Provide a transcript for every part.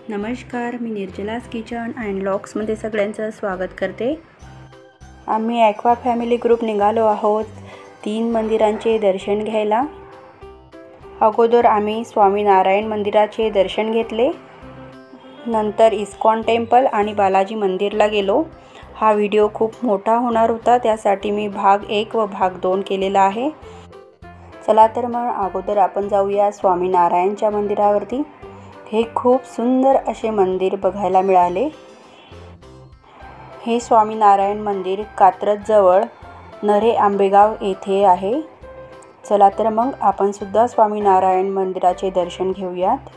नमस्कार, मी निर्जलास kitchen and व्लॉग्समध्ये सगळ्यांचं स्वागत करते। आम्ही ॲक्वा फॅमिली ग्रुप निघालो आहोत 3 मंदिरांचे दर्शन घ्यायला। अगोदर आम्ही स्वामीनारायण मंदिराचे दर्शन घेतले, नंतर इस्कॉन टेम्पल आणि बालाजी मंदिरला गेलो। हा व्हिडिओ खूप मोठा होणार होता, त्यासाठी मी भाग 1 व भाग 2 केलेला आहे। चला तर मग अगोदर आपण जाऊया स्वामीनारायणच्या मंदिरावरती। हे खूप सुंदर असे मंदिर बघायला मिळाले। हे स्वामीनारायण मंदिर कात्रज जवळ नरे आंबेगाव येथे आहे। चला तर मग आपण सुद्धा स्वामीनारायण मंदिराचे दर्शन घेऊयात।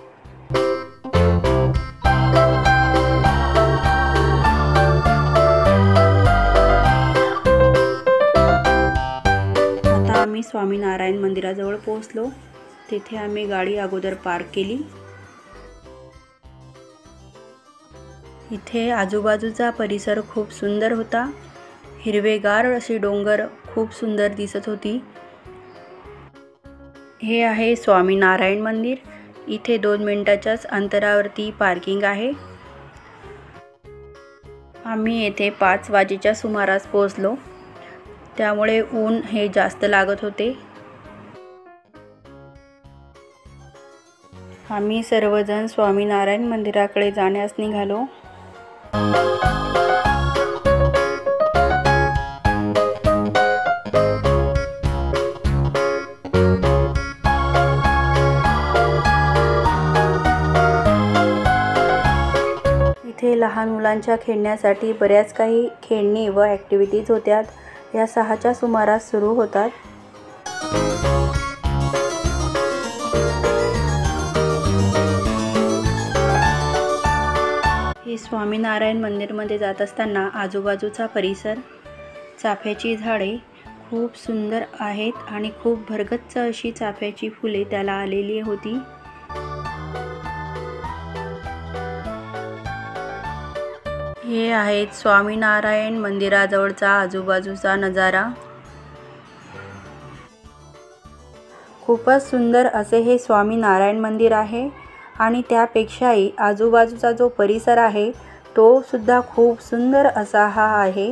आता आम्ही स्वामीनारायण मंदिराजवळ पोहोचलो। तिथे आम्ही गाडी अगोदर पार्क केली। इथे आजूबाजूचा परिसर खूप सुंदर होता। हिरवेगार अशी डोंगर खूप सुंदर दिसत होती। हे आहे स्वामीनारायण मंदिर। इथे 2 मिनिटाच्याच अंतरावरती पार्किंग आहे। आम्ही येथे 5 वाजेच्या सुमारास पोहोचलो, त्यामुळे ऊन हे जास्त लागत होते। आम्ही सर्वजण स्वामीनारायण मंदिराकडे जाण्यास निघालो। इथे लहान मुलांच्या खेळण्यासाठी बऱ्याच काही खेळणी व ॲक्टिव्हिटीज होत्या। या 6च्या सुमारास सुरू होतात। हे स्वामीनारायण मंदिरमध्ये जात असताना आजूबाजूचा परिसर, चाफ्याची झाडे खूप सुंदर आहेत आणि खूप भरगच्च अशी चाफ्याची फुले त्याला आलेली होती। हे आहेत स्वामीनारायण मंदिराजवळचा आजूबाजूचा नजारा। खूपच सुंदर असे हे स्वामीनारायण मंदिर आहे आणि त्यापेक्षाही आजूबाजूचा जो परिसर आहे तो सुद्धा खूप सुंदर असा हा आहे।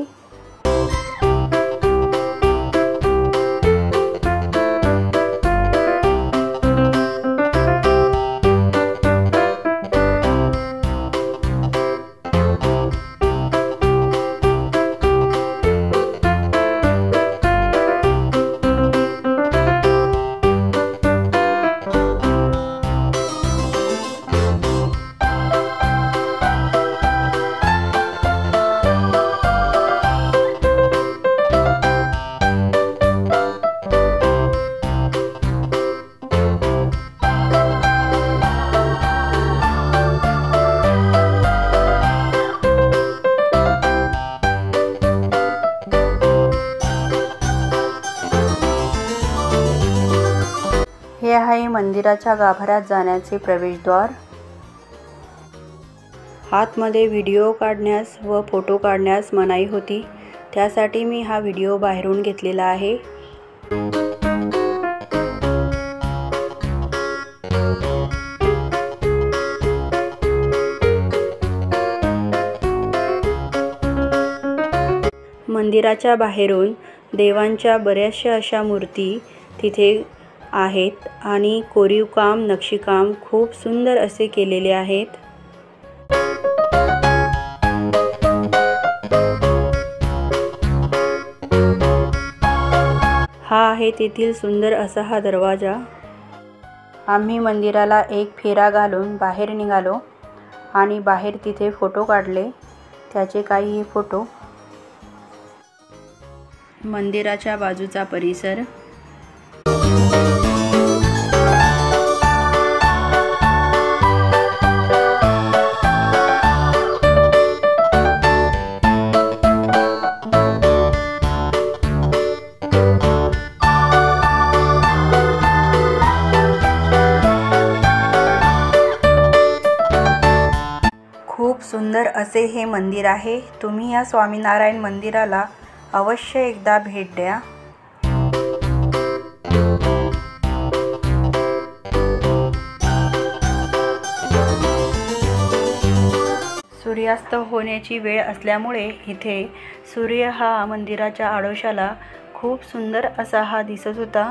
हे आहे मंदिराच्या गाभाऱ्यात जाण्याचे प्रवेशद्वार। आतमध्ये व्हिडिओ काढण्यास व फोटो काढण्यास मनाई होती, त्यासाठी मी हा व्हिडिओ बाहेरून घेतलेला आहे। मंदिराच्या बाहेरून देवांच्या बऱ्याचशा अशा मूर्ती तिथे आहेत आणि कोरीव काम, नक्षीकाम खूप सुंदर असे केलेले आहेत। हा आहे तेथील सुंदर असा हा दरवाजा। आम्ही मंदिराला एक फेरा घालून बाहेर निघालो आणि बाहेर तिथे फोटो काढले। त्याचे काही फोटो। मंदिराच्या बाजूचा परिसर। खूप सुंदर असे हे मंदिर आहे। तुम्ही या स्वामीनारायण मंदिराला अवश्य एकदा भेट द्या। सूर्यास्त होण्याची वेळ असल्यामुळे इथे सूर्य हा मंदिराच्या आडोशाला खूप सुंदर असा हा दिसत होता।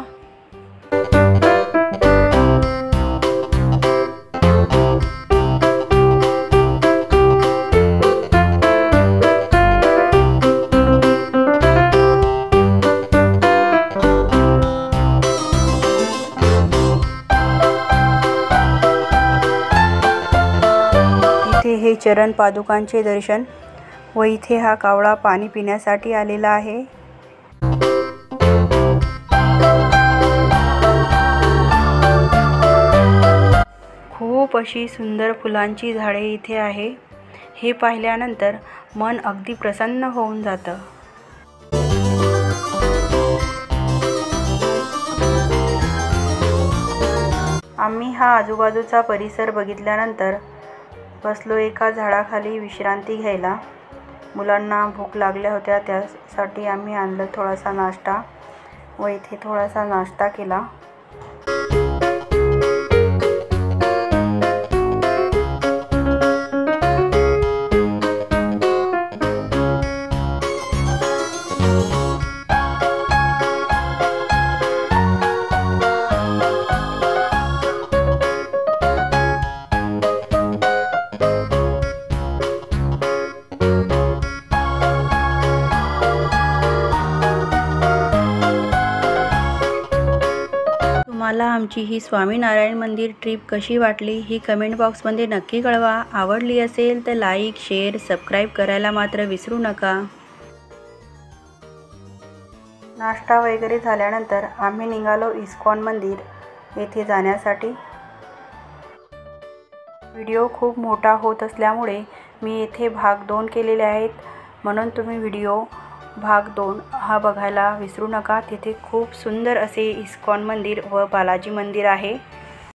इथे हे चरण पादुकांचे दर्शन व इथे हा कावळा पाणी पिण्यासाठी आलेला आहे। खूप अशी सुंदर फुलांची झाडे इथे आहे। हे पाहिल्यानंतर मन अगदी प्रसन्न होऊन जातं। आम्ही हा आजूबाजूचा परिसर बघितल्यानंतर बसलो एका झाडाखाली विश्रांती घ्यायला। मुलांना भूक लागल्या होत्या, त्यासाठी आम्ही आणलं थोडासा नाश्ता व इथे थोडासा नाश्ता केला। तुम्हाला आमची ही स्वामीनारायण मंदिर ट्रिप कशी वाटली ही कमेंट बॉक्समध्ये नक्की कळवा। आवडली असेल तर लाईक, शेअर, सबस्क्राईब करायला मात्र विसरू नका। नाश्ता वगैरे झाल्यानंतर आम्ही निघालो इस्कॉन मंदिर येथे जाण्यासाठी। व्हिडिओ खूप मोठा होत असल्यामुळे मी येथे भाग 2 केलेले आहेत, म्हणून तुम्ही व्हिडिओ भाग 2 हा बघायला विसरू नका। तिथे खूप सुंदर असे इस्कॉन मंदिर व बालाजी मंदिर आहे।